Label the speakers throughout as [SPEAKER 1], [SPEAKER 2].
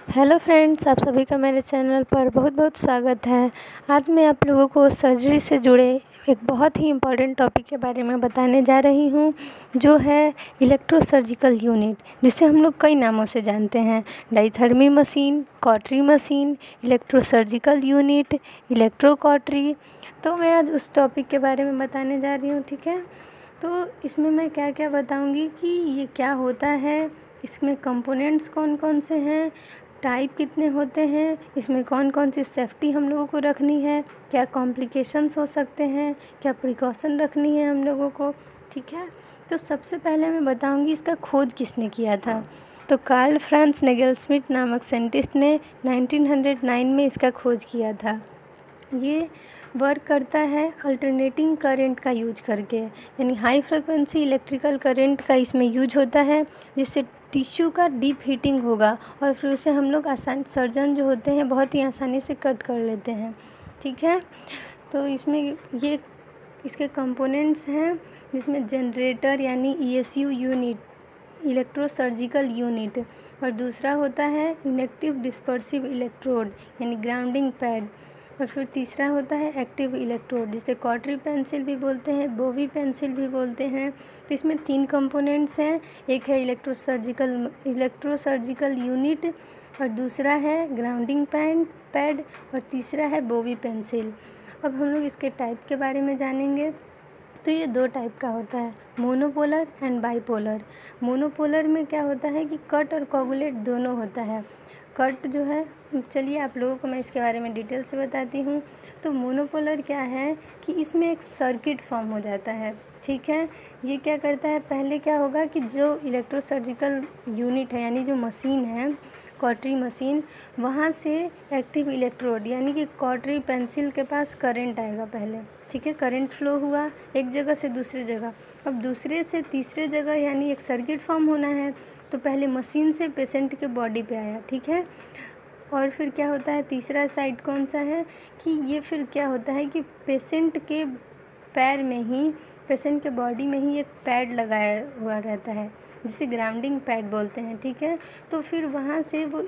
[SPEAKER 1] Hello friends, आप सभी का मेरे चैनल पर बहुत बहुत स्वागत है। आज मैं आप लोगों को सर्जरी से जुड़े एक बहुत ही इम्पॉर्टेंट टॉपिक के बारे में बताने जा रही हूँ, जो है इलेक्ट्रोसर्जिकल यूनिट, जिसे हम लोग कई नामों से जानते हैं। Diathermy machine, cautery machine, electrosurgical unit, electrocautery. तो मैं आज उस टॉपिक के बारे में बताने जा रही हूँ, ठीक है। तो इसमें मैं क्या क्या बताऊँगी कि ये क्या होता है, इसमें कंपोनेंट्स कौन कौन से हैं, टाइप कितने होते हैं, इसमें कौन कौन सी सेफ्टी हम लोगों को रखनी है, क्या कॉम्प्लिकेशंस हो सकते हैं, क्या प्रिकॉशन रखनी है हम लोगों को, ठीक है। तो सबसे पहले मैं बताऊंगी इसका खोज किसने किया था। तो कार्ल फ्रांस नेगलस्मिथ नामक साइंटिस्ट ने 1909 में इसका खोज किया था। ये वर्क करता है अल्टरनेटिंग करंट का यूज करके, यानी हाई फ्रिक्वेंसी इलेक्ट्रिकल करंट का इसमें यूज होता है, जिससे टिश्यू का डीप हीटिंग होगा और फिर उसे हम लोग आसान, सर्जन जो होते हैं बहुत ही आसानी से कट कर लेते हैं, ठीक है। तो इसमें ये इसके कंपोनेंट्स हैं, जिसमें जनरेटर यानी ईएसयू यूनिट, इलेक्ट्रोसर्जिकल यूनिट, और दूसरा होता है इनेक्टिव डिस्पर्सिव इलेक्ट्रोड यानी ग्राउंडिंग पैड, और फिर तीसरा होता है एक्टिव इलेक्ट्रोड, जिसे कॉटरी पेंसिल भी बोलते हैं, बोवी पेंसिल भी बोलते हैं। तो इसमें 3 कंपोनेंट्स हैं, एक है इलेक्ट्रोसर्जिकल यूनिट, और दूसरा है ग्राउंडिंग पैड, और तीसरा है बोवी पेंसिल। अब हम लोग इसके टाइप के बारे में जानेंगे। तो ये 2 टाइप का होता है, मोनोपोलर एंड बाइपोलर। मोनोपोलर में क्या होता है कि कट और कोगुलेट दोनों होता है। कट जो है, चलिए आप लोगों को मैं इसके बारे में डिटेल से बताती हूँ। तो मोनोपोलर क्या है कि इसमें एक सर्किट फॉर्म हो जाता है, ठीक है। ये क्या करता है, पहले क्या होगा कि जो इलेक्ट्रोसर्जिकल यूनिट है यानी जो मशीन है, कॉटरी मशीन, वहाँ से एक्टिव इलेक्ट्रोड यानी कि कॉटरी पेंसिल के पास करंट आएगा पहले, ठीक है। करंट फ्लो हुआ एक जगह से दूसरी जगह, अब दूसरे से तीसरे जगह यानी एक सर्किट फॉर्म होना है, तो पहले मशीन से पेशेंट के बॉडी पे आया, ठीक है। और फिर क्या होता है, तीसरा साइड कौन सा है कि ये फिर क्या होता है कि पेशेंट के पैर में ही, पेशेंट के बॉडी में ही एक पैड लगाया हुआ रहता है, जिसे ग्राउंडिंग पैड बोलते हैं, ठीक है। तो फिर वहाँ से वो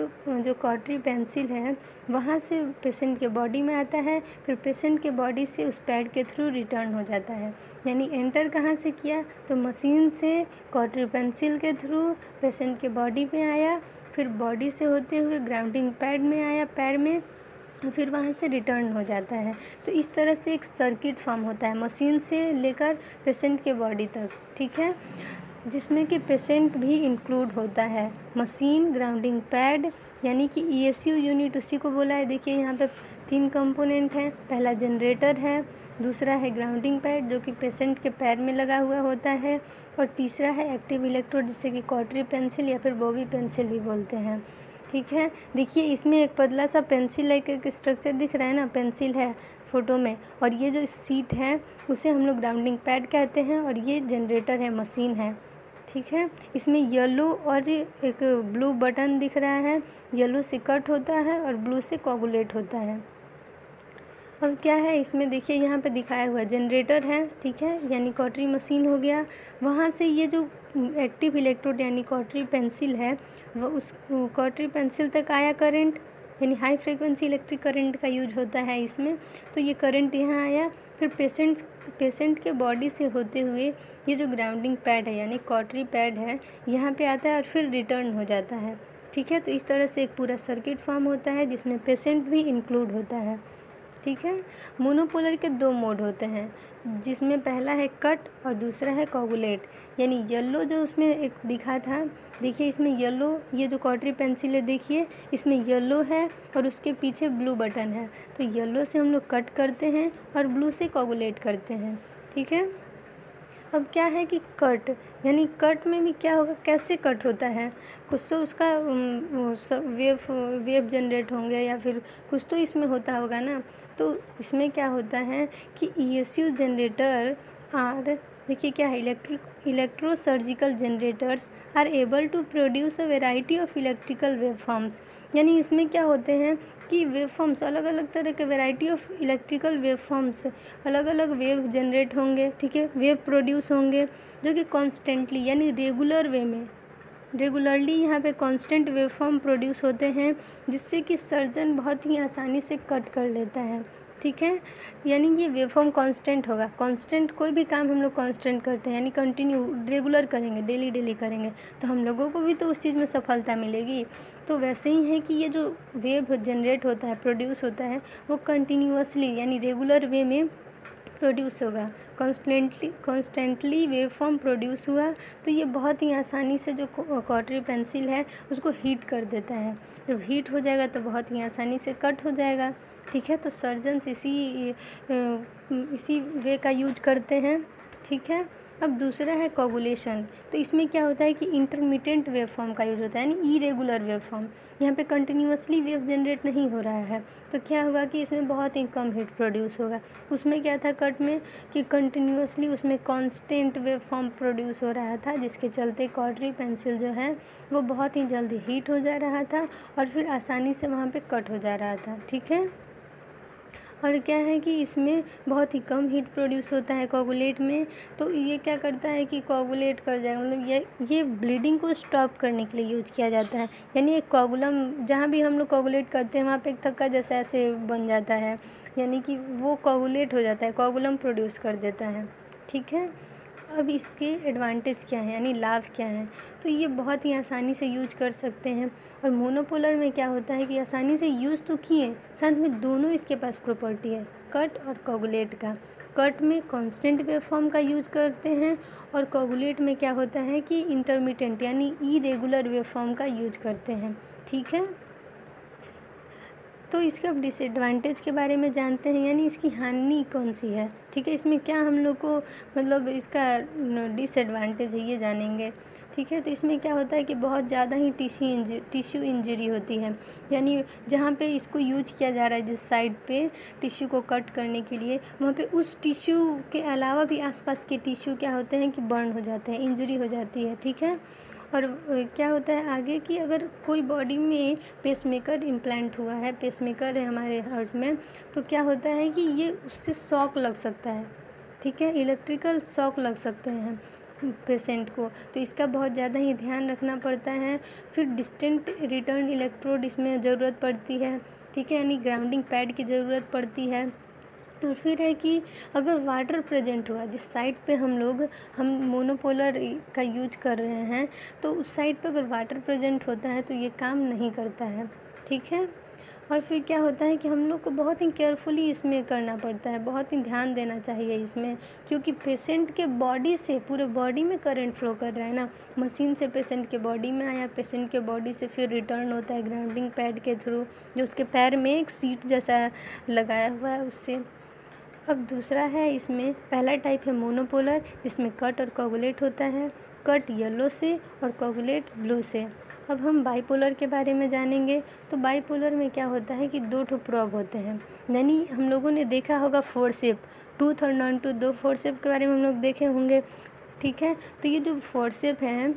[SPEAKER 1] जो कॉटरी पेंसिल है वहाँ से पेशेंट के बॉडी में आता है, फिर पेशेंट के बॉडी से उस पैड के थ्रू रिटर्न हो जाता है। यानी एंटर कहाँ से किया, तो मशीन से कॉटरी पेंसिल के थ्रू पेशेंट के बॉडी में आया, फिर बॉडी से होते हुए ग्राउंडिंग पैड में आया पैर में, फिर वहाँ से रिटर्न हो जाता है। तो इस तरह से एक सर्किट फॉर्म होता है मशीन से लेकर पेशेंट के बॉडी तक, ठीक है, जिसमें कि पेशेंट भी इंक्लूड होता है। मशीन, ग्राउंडिंग पैड यानी कि ईएसयू यूनिट उसी को बोला है। देखिए यहाँ पे 3 कंपोनेंट हैं, पहला जनरेटर है, दूसरा है ग्राउंडिंग पैड जो कि पेशेंट के पैर में लगा हुआ होता है, और तीसरा है एक्टिव इलेक्ट्रोड जिसे कि कॉटरी पेंसिल या फिर बोवी पेंसिल भी बोलते हैं, ठीक है। देखिए इसमें एक पतला सा पेंसिल लाइक एक स्ट्रक्चर दिख रहा है ना, पेंसिल है फ़ोटो में, और ये जो सीट है उसे हम लोग ग्राउंडिंग पैड कहते हैं, और ये जनरेटर है, मशीन है, ठीक है। इसमें येलो और एक ब्लू बटन दिख रहा है, येलो से कट होता है और ब्लू से कोगुलेट होता है। अब क्या है इसमें, देखिए यहाँ पे दिखाया हुआ जनरेटर है, ठीक है, यानी कॉटरी मशीन हो गया। वहाँ से ये जो एक्टिव इलेक्ट्रोड यानी कॉटरी पेंसिल है, वह उस कॉटरी पेंसिल तक आया करंट, यानी हाई फ्रीक्वेंसी इलेक्ट्रिक करंट का यूज होता है इसमें। तो ये करंट यहाँ आया, फिर पेशेंट के बॉडी से होते हुए ये जो ग्राउंडिंग पैड है यानी कॉटरी पैड है यहाँ पे आता है और फिर रिटर्न हो जाता है, ठीक है। तो इस तरह से एक पूरा सर्किट फॉर्म होता है जिसमें पेशेंट भी इंक्लूड होता है, ठीक है। मोनोपोलर के 2 मोड होते हैं, जिसमें पहला है कट और दूसरा है कोगुलेट, यानी येलो जो उसमें एक दिखा था, देखिए इसमें येलो, ये जो कॉटरी पेंसिल है देखिए इसमें येलो है और उसके पीछे ब्लू बटन है। तो येलो से हम लोग कट करते हैं और ब्लू से कोगुलेट करते हैं, ठीक है। अब क्या है कि कट, यानी कट में भी क्या होगा, कैसे कट होता है, कुछ तो उसका वेव जनरेट होंगे या फिर कुछ तो इसमें होता होगा ना। तो इसमें क्या होता है कि ईएसयू जनरेटर आर, देखिए क्या है, electrosurgical generators are able to produce a variety of electrical waveforms, यानी इसमें क्या होते हैं कि वेवफॉर्म्स, अलग अलग तरह के वेराइटी ऑफ इलेक्ट्रिकल वेवफॉर्म्स, अलग अलग वेव जनरेट होंगे, ठीक है, वेव प्रोड्यूस होंगे जो कि कॉन्स्टेंटली यानी रेगुलर वे में, रेगुलरली यहाँ पे कांस्टेंट वेवफॉर्म प्रोड्यूस होते हैं, जिससे कि सर्जन बहुत ही आसानी से कट कर लेता है, ठीक है। यानी ये वेवफॉर्म कांस्टेंट होगा। कांस्टेंट कोई भी काम हम लोग कांस्टेंट करते हैं, यानी कंटिन्यू रेगुलर करेंगे, डेली करेंगे, तो हम लोगों को भी तो उस चीज़ में सफलता मिलेगी। तो वैसे ही है कि ये जो वेव जनरेट होता है, प्रोड्यूस होता है, वो कंटिन्यूअसली यानी रेगुलर वे में प्रोड्यूस होगा। कॉन्स्टेंटली वेवफॉर्म प्रोड्यूस हुआ तो ये बहुत ही आसानी से जो कॉटरी पेंसिल है उसको हीट कर देता है। जब हीट हो जाएगा तो बहुत ही आसानी से कट हो जाएगा, ठीक है। तो सर्जन्स इसी वे का यूज करते हैं, ठीक है। अब दूसरा है कोगुलेशन। तो इसमें क्या होता है कि इंटरमिटेंट वेवफॉर्म का यूज होता है, यानी इरेगुलर वेवफॉर्म। यहाँ पे कंटिन्यूअसली वेव जनरेट नहीं हो रहा है, तो क्या होगा कि इसमें बहुत ही कम हीट प्रोड्यूस होगा। उसमें क्या था कट में कि कंटिन्यूअसली उसमें कांस्टेंट वेवफॉर्म प्रोड्यूस हो रहा था, जिसके चलते कॉटरी पेंसिल जो है वो बहुत ही जल्दी हीट हो जा रहा था और फिर आसानी से वहाँ पे कट हो जा रहा था, ठीक है। और क्या है कि इसमें बहुत ही कम हीट प्रोड्यूस होता है कोगुलेट में, तो ये क्या करता है कि कोगुलेट कर जाएगा, मतलब ये ब्लीडिंग को स्टॉप करने के लिए यूज किया जाता है। यानी एक कोगुलम जहाँ भी हम लोग कोगुलेट करते हैं वहाँ पे एक थक्का जैसा ऐसे बन जाता है, यानी कि वो कोगुलेट हो जाता है, कोगुलम प्रोड्यूस कर देता है, ठीक है। अब इसके एडवांटेज क्या है, यानी लाभ क्या है, तो ये बहुत ही आसानी से यूज कर सकते हैं। और मोनोपोलर में क्या होता है कि आसानी से यूज़ तो किए, साथ में दोनों इसके पास प्रॉपर्टी है, कट और कोगुलेट का। कट में कांस्टेंट वेवफॉर्म का यूज करते हैं और कोगुलेट में क्या होता है कि इंटरमिटेंट यानी इरेगुलर वेवफॉर्म का यूज करते हैं, ठीक है। तो इसके अब डिसएडवांटेज के बारे में जानते हैं, यानी इसकी हानि कौन सी है, ठीक है। इसमें क्या हम लोग को मतलब इसका डिसएडवांटेज है ये जानेंगे, ठीक है। तो इसमें क्या होता है कि बहुत ज़्यादा ही टिश्यू इंजरी होती है, यानी जहाँ पे इसको यूज किया जा रहा है जिस साइड पे टिश्यू को कट करने के लिए, वहाँ पे उस टिश्यू के अलावा भी आसपास के टिश्यू क्या होते हैं कि बर्न हो जाते हैं, इंजरी हो जाती है, ठीक है। और क्या होता है आगे कि अगर कोई बॉडी में पेसमेकर इम्प्लांट हुआ है, पेसमेकर है हमारे हार्ट में, तो क्या होता है कि ये उससे शॉक लग सकता है, ठीक है, इलेक्ट्रिकल शॉक लग सकते हैं पेशेंट को, तो इसका बहुत ज़्यादा ही ध्यान रखना पड़ता है। फिर डिस्टेंट रिटर्न इलेक्ट्रोड इसमें ज़रूरत पड़ती है, ठीक है, यानी ग्राउंडिंग पैड की ज़रूरत पड़ती है। और फिर है कि अगर वाटर प्रेजेंट हुआ जिस साइड पे हम मोनोपोलर का यूज कर रहे हैं, तो उस साइड पे अगर वाटर प्रेजेंट होता है तो ये काम नहीं करता है, ठीक है। और फिर क्या होता है कि हम लोग को बहुत ही केयरफुली इसमें करना पड़ता है, बहुत ही ध्यान देना चाहिए इसमें, क्योंकि पेशेंट के बॉडी से पूरे बॉडी में करंट फ्लो कर रहा है ना, मशीन से पेशेंट के बॉडी में आया, पेशेंट के बॉडी से फिर रिटर्न होता है ग्राउंडिंग पैड के थ्रू, जो उसके पैर में एक सीट जैसा लगाया हुआ है उससे। अब दूसरा है, इसमें पहला टाइप है मोनोपोलर, जिसमें कट और कोगुलेट होता है, कट येलो से और कोगुलेट ब्लू से। अब हम बाइपोलर के बारे में जानेंगे। तो बाइपोलर में क्या होता है कि दो ठो प्रोब होते हैं, यानी हम लोगों ने देखा होगा फोर्सेप, टूथ और नॉन टूथ, दो फोर्सेप के बारे में हम लोग देखे होंगे, ठीक है। तो ये जो फोर्सेप हैं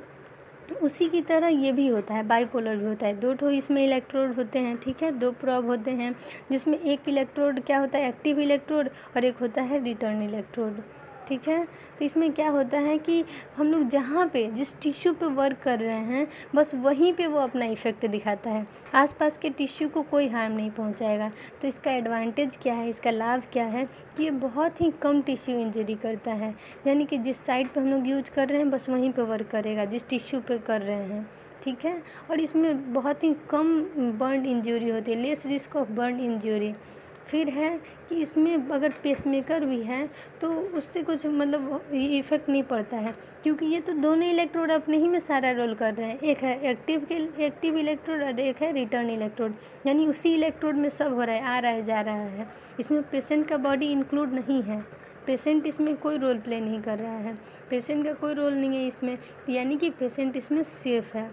[SPEAKER 1] उसी की तरह ये भी होता है, बाइपोलर भी होता है, दो ठो इसमें इलेक्ट्रोड होते हैं, ठीक है, दो प्रोब होते हैं, जिसमें एक इलेक्ट्रोड क्या होता है एक्टिव इलेक्ट्रोड और एक होता है रिटर्न इलेक्ट्रोड, ठीक है। तो इसमें क्या होता है कि हम लोग जहाँ पे जिस टिश्यू पे वर्क कर रहे हैं बस वहीं पे वो अपना इफ़ेक्ट दिखाता है, आसपास के टिश्यू को कोई हार्म नहीं पहुँचाएगा। तो इसका एडवांटेज क्या है, इसका लाभ क्या है कि ये बहुत ही कम टिश्यू इंजरी करता है, यानी कि जिस साइड पे हम लोग यूज कर रहे हैं बस वहीं पे वर्क करेगा जिस टिश्यू पे कर रहे हैं, ठीक है। और इसमें बहुत ही कम बर्न इंजरी होती है, less risk of burn injury. फिर है कि इसमें अगर पेसमेकर भी है तो उससे कुछ मतलब इफ़ेक्ट नहीं पड़ता है, क्योंकि ये तो दोनों इलेक्ट्रोड अपने ही में सारा रोल कर रहे हैं, एक है एक्टिव इलेक्ट्रोड और एक है रिटर्न इलेक्ट्रोड, यानी उसी इलेक्ट्रोड में सब हो रहा है, आ रहा है जा रहा है। इसमें पेशेंट का बॉडी इंक्लूड नहीं है, पेशेंट इसमें कोई रोल प्ले नहीं कर रहा है, पेशेंट का कोई रोल नहीं है इसमें, यानी कि पेशेंट इसमें सेफ़ है।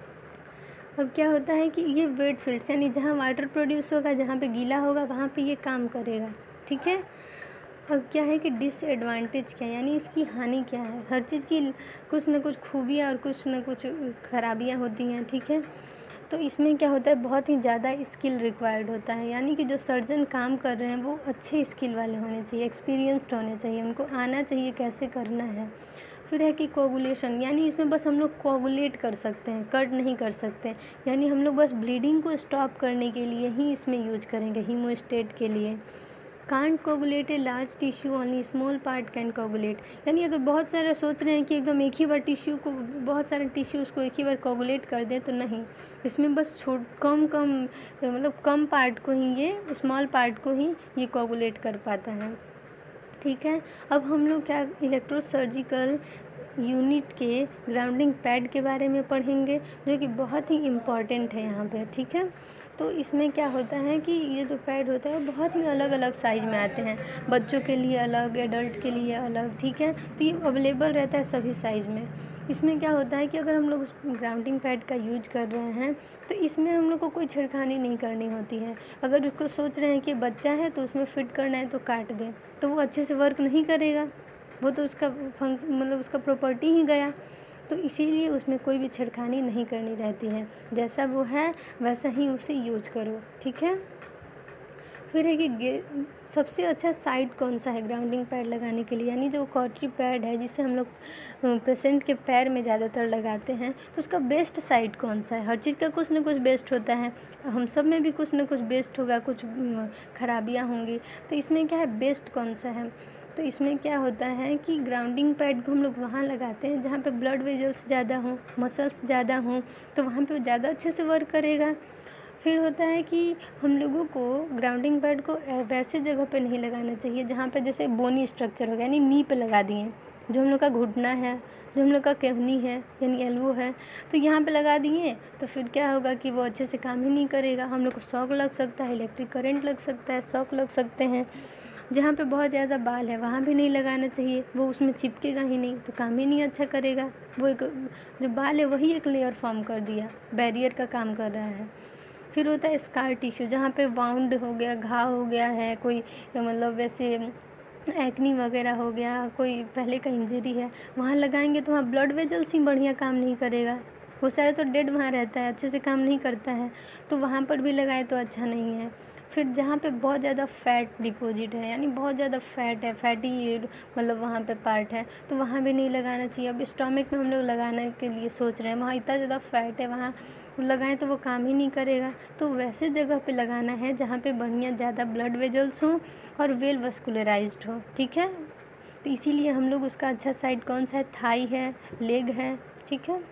[SPEAKER 1] अब क्या होता है कि ये वेट फील्ड्स, यानी जहाँ वाटर प्रोड्यूस होगा, जहाँ पे गीला होगा वहाँ पे ये काम करेगा, ठीक है। अब क्या है कि डिसएडवांटेज क्या है, यानी इसकी हानि क्या है। हर चीज़ की कुछ न कुछ खूबियाँ और कुछ न कुछ खराबियाँ होती हैं, ठीक है। तो इसमें क्या होता है बहुत ही ज़्यादा स्किल रिक्वायर्ड होता है, यानी कि जो सर्जन काम कर रहे हैं वो अच्छे स्किल वाले होने चाहिए, एक्सपीरियंस्ड होने चाहिए, उनको आना चाहिए कैसे करना है। फिर है कि कोगुलेशन, यानी इसमें बस हम लोग कोगुलेट कर सकते हैं, कट नहीं कर सकते, यानी हम लोग बस ब्लीडिंग को स्टॉप करने के लिए ही इसमें यूज करेंगे, हीमोस्टेट के लिए। Can't coagulate a large tissue, only small part can coagulate, यानी अगर बहुत सारा सोच रहे हैं कि एकदम एक ही बार टिश्यू को, बहुत सारे टिश्यूज़ को एक ही बार कोगुलेट कर दें, तो नहीं, इसमें बस कम पार्ट को ही, ये स्मॉल पार्ट को ही ये कोगुलेट कर पाता है। ठीक है, अब हम लोग क्या इलेक्ट्रोसर्जिकल यूनिट के ग्राउंडिंग पैड के बारे में पढ़ेंगे, जो कि बहुत ही इम्पॉर्टेंट है यहाँ पे। ठीक है, तो इसमें क्या होता है कि ये जो पैड होता है बहुत ही अलग अलग साइज़ में आते हैं, बच्चों के लिए अलग, एडल्ट के लिए अलग। ठीक है, तो ये अवेलेबल रहता है सभी साइज़ में। इसमें क्या होता है कि अगर हम लोग उस ग्राउंडिंग पैड का यूज कर रहे हैं तो इसमें हम लोग को कोई छेड़खानी नहीं करनी होती है। अगर उसको सोच रहे हैं कि बच्चा है तो उसमें फिट करना है तो काट दें, तो वो अच्छे से वर्क नहीं करेगा, वो तो उसका उसका प्रॉपर्टी ही गया। तो इसीलिए उसमें कोई भी छेड़खानी नहीं करनी रहती है, जैसा वो है वैसा ही उसे यूज करो। ठीक है, फिर है कि सबसे अच्छा साइड कौन सा है ग्राउंडिंग पैड लगाने के लिए, यानी जो कॉटरी पैड है जिसे हम लोग पेशेंट के पैर में ज़्यादातर लगाते हैं, तो उसका बेस्ट साइड कौन सा है। हर चीज़ का कुछ ना कुछ बेस्ट होता है, हम सब में भी कुछ ना कुछ बेस्ट होगा, कुछ खराबियाँ होंगी। तो इसमें क्या है, बेस्ट कौन सा है, तो इसमें क्या होता है कि ग्राउंडिंग पैड को हम लोग वहाँ लगाते हैं जहाँ पे ब्लड वेजल्स ज़्यादा हों, मसल्स ज़्यादा हों, तो वहाँ पे ज़्यादा अच्छे से वर्क करेगा। फिर होता है कि हम लोगों को ग्राउंडिंग पैड को वैसे जगह पे नहीं लगाना चाहिए जहाँ पे जैसे बोनी स्ट्रक्चर हो गया, यानी नी पे लगा दिए, जो हम लोग का घुटना है, जो हम लोग का केहनी है यानी एल्बो है, तो यहाँ पे लगा दिए तो फिर क्या होगा कि वो अच्छे से काम ही नहीं करेगा, हम लोग को शॉक लग सकता है, इलेक्ट्रिक करंट लग सकता है, शॉक लग सकते हैं। जहाँ पे बहुत ज़्यादा बाल है वहाँ भी नहीं लगाना चाहिए, वो उसमें चिपकेगा ही नहीं तो काम ही नहीं अच्छा करेगा। वो एक जो बाल है वही एक लेयर फॉर्म कर दिया, बैरियर का काम कर रहा है। फिर होता है स्कार टिश्यू, जहाँ पे वाउंड हो गया, घाव हो गया है, कोई वैसे एक्नी वगैरह हो गया, कोई पहले का इंजरी है, वहाँ लगाएंगे तो वहाँ ब्लड वेजल्स ही बढ़िया काम नहीं करेगा, वो सारा तो डेड वहाँ रहता है, अच्छे से काम नहीं करता है, तो वहाँ पर भी लगाए तो अच्छा नहीं है। फिर जहाँ पे बहुत ज़्यादा फैट डिपॉजिट है, यानी बहुत ज़्यादा फैट है, फैटी वहाँ पे पार्ट है, तो वहाँ भी नहीं लगाना चाहिए। अब स्टमक में हम लोग लगाने के लिए सोच रहे हैं, वहाँ इतना ज़्यादा फैट है, वहाँ लगाएं तो वो काम ही नहीं करेगा। तो वैसे जगह पे लगाना है जहाँ पे बढ़िया ज़्यादा ब्लड वेजल्स हों और वेल वस्कुलराइज्ड हो। ठीक है, तो इसीलिए हम लोग उसका अच्छा साइड कौन सा है, थाई है, लेग है। ठीक है,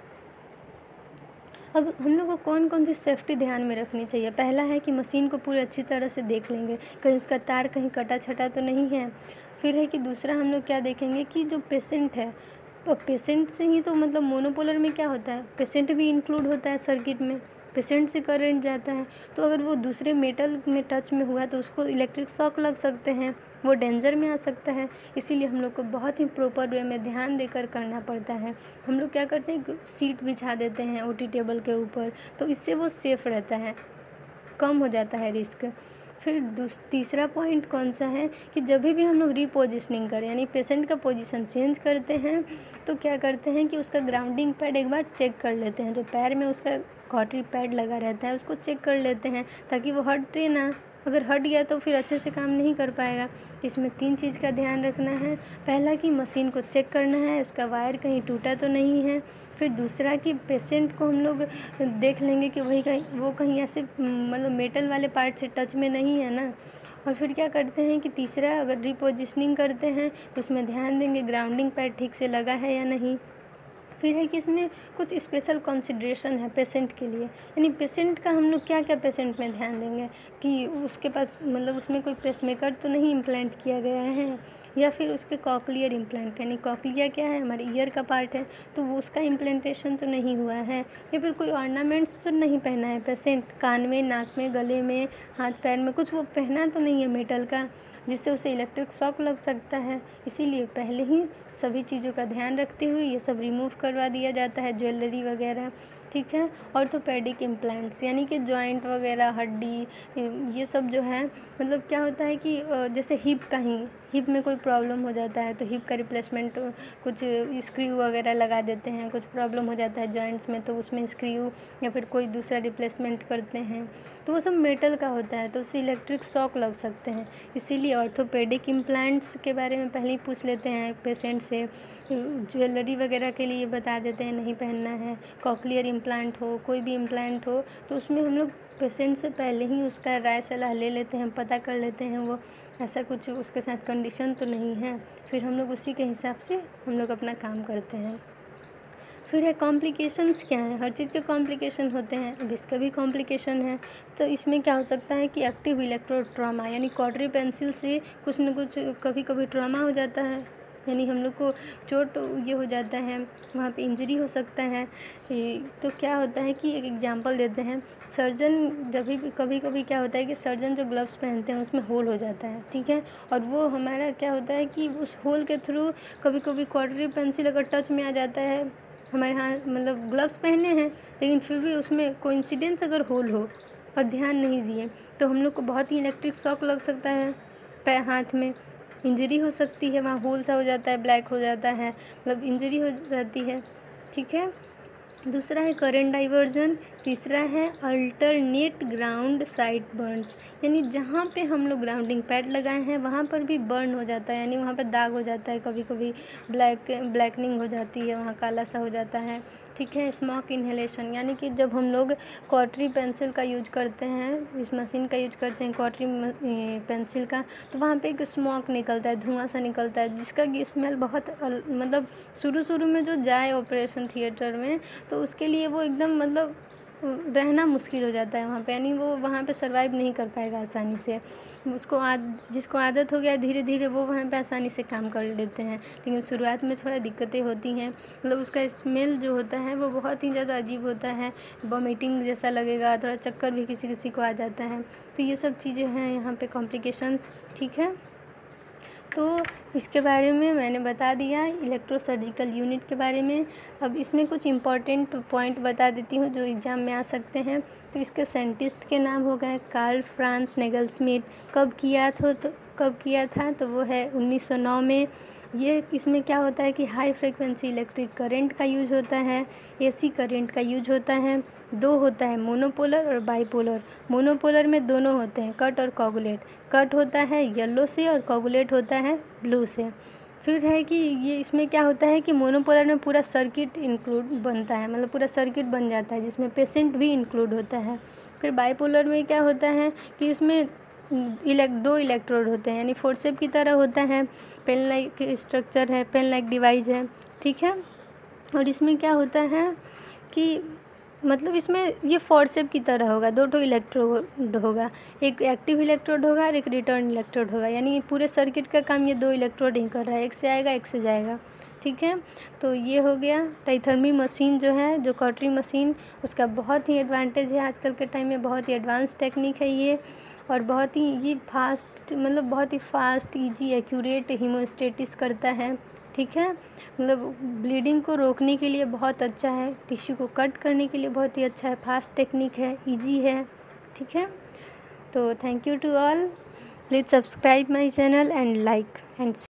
[SPEAKER 1] अब हम लोग को कौन कौन सी सेफ्टी ध्यान में रखनी चाहिए। पहला है कि मशीन को पूरी अच्छी तरह से देख लेंगे, कहीं उसका तार कहीं कटा छटा तो नहीं है। फिर है कि दूसरा हम लोग क्या देखेंगे कि जो पेशेंट है, पेशेंट से ही तो मोनोपोलर में क्या होता है, पेशेंट भी इंक्लूड होता है सर्किट में, पेशेंट से करंट जाता है, तो अगर वो दूसरे मेटल में टच में हुआ तो उसको इलेक्ट्रिक शॉक लग सकते हैं, वो डेंजर में आ सकता है। इसीलिए हम लोग को बहुत ही प्रॉपर वे में ध्यान देकर करना पड़ता है। हम लोग क्या करते हैं, सीट बिछा देते हैं ओटी टेबल के ऊपर, तो इससे वो सेफ़ रहता है, कम हो जाता है रिस्क। फिर तीसरा पॉइंट कौन सा है कि जब भी हम लोग रीपोजिशनिंग करें, यानी पेशेंट का पोजीशन चेंज करते हैं, तो क्या करते हैं कि उसका ग्राउंडिंग पैड एक बार चेक कर लेते हैं, जो पैर में उसका कॉटरी पैड लगा रहता है उसको चेक कर लेते हैं, ताकि वो हटे ना। अगर हट गया तो फिर अच्छे से काम नहीं कर पाएगा। इसमें 3 चीज़ का ध्यान रखना है। पहला कि मशीन को चेक करना है, उसका वायर कहीं टूटा तो नहीं है। फिर दूसरा कि पेशेंट को हम लोग देख लेंगे कि वो कहीं ऐसे मेटल वाले पार्ट से टच में नहीं है ना। और फिर क्या करते हैं कि तीसरा, अगर रीपोजिशनिंग करते हैं तो उसमें ध्यान देंगे ग्राउंडिंग पैड ठीक से लगा है या नहीं। फिर है कि इसमें कुछ स्पेशल कंसिडरेशन है पेशेंट के लिए, यानी पेशेंट का हम लोग क्या क्या पेशेंट में ध्यान देंगे कि उसके पास उसमें कोई पेसमेकर तो नहीं इम्प्लांट किया गया है, या फिर उसके कॉकलियर इम्प्लांट, यानी कॉकलिया क्या है, हमारे ईयर का पार्ट है, तो वो उसका इम्प्लांटेशन तो नहीं हुआ है, या फिर कोई ऑर्नामेंट्स तो नहीं पहना है पेशेंट, कान में, नाक में, गले में, हाथ पैर में कुछ वो पहना तो नहीं है मेटल का, जिससे उसे इलेक्ट्रिक शॉक लग सकता है। इसीलिए पहले ही सभी चीज़ों का ध्यान रखते हुए ये सब रिमूव करवा दिया जाता है, ज्वेलरी वगैरह। ठीक है। ऑर्थोपेडिक इम्प्लांट्स यानी कि जॉइंट वगैरह, हड्डी, ये सब जो है मतलब क्या होता है कि जैसे हिप में कोई प्रॉब्लम हो जाता है तो हिप का रिप्लेसमेंट, कुछ स्क्रू वगैरह लगा देते हैं, कुछ प्रॉब्लम हो जाता है जॉइंट्स में तो उसमें स्क्रू या फिर कोई दूसरा रिप्लेसमेंट करते हैं, तो वो सब मेटल का होता है तो उससे इलेक्ट्रिक शॉक लग सकते हैं। इसीलिए ऑर्थोपेडिक इम्प्लांट्स के बारे में पहले ही पूछ लेते हैं पेशेंट से। ज्वेलरी वगैरह के लिए बता देते हैं नहीं पहनना है। कॉकलियर इम्प्लांट हो, कोई भी इम्प्लांट हो तो उसमें हम लोग पेशेंट से पहले ही उसका राय सलाह ले लेते हैं, पता कर लेते हैं वो ऐसा कुछ उसके साथ कंडीशन तो नहीं है, फिर हम लोग उसी के हिसाब से हम लोग अपना काम करते हैं। फिर है कॉम्प्लिकेशंस क्या है, हर चीज़ के कॉम्प्लिकेशन होते हैं, अब इसका भी कॉम्प्लिकेशन है। तो इसमें क्या हो सकता है कि एक्टिव इलेक्ट्रोड ट्रॉमा यानी कॉटरी पेंसिल से कुछ न कुछ कभी कभी ट्रॉमा हो जाता है, यानी हम लोग को चोट ये हो जाता है, वहाँ पे इंजरी हो सकता है। तो क्या होता है कि एक एग्जांपल देते हैं, सर्जन जब भी कभी कभी क्या होता है कि सर्जन जो ग्लव्स पहनते हैं उसमें होल हो जाता है, ठीक है, और वो हमारा क्या होता है कि उस होल के थ्रू कभी कभी कॉटरी पेंसिल अगर टच में आ जाता है हमारे हाथ, मतलब ग्लव्स पहने हैं लेकिन फिर भी उसमें कोइंसिडेंस अगर होल हो और ध्यान नहीं दिए तो हम लोग को बहुत ही इलेक्ट्रिक शॉक लग सकता है, पैर हाथ में इंजरी हो सकती है, वहाँ होल सा हो जाता है, ब्लैक हो जाता है, मतलब इंजरी हो जाती है, ठीक है। दूसरा है करंट डाइवर्जन, तीसरा है अल्टरनेट ग्राउंड साइट बर्न्स, यानी जहाँ पे हम लोग ग्राउंडिंग पैड लगाए हैं वहाँ पर भी बर्न हो जाता है, यानी वहाँ पे दाग हो जाता है, कभी कभी ब्लैकनिंग हो जाती है, वहाँ काला सा हो जाता है, ठीक है। स्मोक इन्हेलेशन यानी कि जब हम लोग कॉटरी पेंसिल का यूज करते हैं, इस मशीन का यूज करते हैं कॉटरी पेंसिल का, तो वहाँ पे एक स्मोक निकलता है, धुआं सा निकलता है जिसका कि स्मेल बहुत मतलब शुरू में जो जाए ऑपरेशन थिएटर में तो उसके लिए वो एकदम मतलब रहना मुश्किल हो जाता है वहाँ पे, यानी वो वहाँ पे सर्वाइव नहीं कर पाएगा आसानी से। उसको जिसको आदत हो गया धीरे धीरे वो वहाँ पे आसानी से काम कर लेते हैं, लेकिन शुरुआत में थोड़ा दिक्कतें होती हैं, मतलब उसका स्मेल जो होता है वो बहुत ही ज़्यादा अजीब होता है, वॉमिटिंग जैसा लगेगा, थोड़ा चक्कर भी किसी किसी को आ जाता है। तो ये सब चीज़ें हैं यहाँ पे कॉम्प्लिकेशंस, ठीक है। तो इसके बारे में मैंने बता दिया इलेक्ट्रोसर्जिकल यूनिट के बारे में। अब इसमें कुछ इम्पॉर्टेंट पॉइंट बता देती हूँ जो एग्ज़ाम में आ सकते हैं। तो इसके साइंटिस्ट के नाम हो गए कार्ल फ्रांस नेगलस्मिथ। कब किया था तो वो है 1909 में। ये इसमें क्या होता है कि हाई फ्रिक्वेंसी इलेक्ट्रिक करंट का यूज होता है, एसी करंट का यूज होता है, दो होता है मोनोपोलर और बाईपोलर। मोनोपोलर में दोनों होते हैं कट और कोगुलेट, कट होता है येलो से और कोगुलेट होता है ब्लू से। फिर है कि ये इसमें क्या होता है कि मोनोपोलर में पूरा सर्किट इंक्लूड बनता है, मतलब पूरा सर्किट बन जाता है जिसमें पेशेंट भी इंक्लूड होता है। फिर बाईपोलर में क्या होता है कि इसमें दो इलेक्ट्रोड होते हैं, यानी फोर्सेप की तरह होता है, पेन लाइक स्ट्रक्चर है, पेन लाइक डिवाइस है, ठीक है। और इसमें क्या होता है कि मतलब इसमें ये फोर्सेप की तरह होगा, दो ठो इलेक्ट्रोड होगा, एक एक्टिव इलेक्ट्रोड होगा और एक रिटर्न इलेक्ट्रोड होगा, यानी पूरे सर्किट का काम ये दो इलेक्ट्रोड ही कर रहा है, एक से आएगा एक से जाएगा, ठीक है। तो ये हो गया टाइथर्मी मशीन जो है, जो कॉटरी मशीन, उसका बहुत ही एडवांटेज है आजकल के टाइम में, बहुत ही एडवांस टेक्निक है ये, और बहुत ही ये फास्ट, मतलब बहुत ही फास्ट ईजी एक्यूरेट हीमोस्टेटिस करता है, ठीक है। मतलब ब्लीडिंग को रोकने के लिए बहुत अच्छा है, टिश्यू को कट करने के लिए बहुत ही अच्छा है, फास्ट टेक्निक है, इजी है, ठीक है। तो thank you to all, please subscribe my channel and like and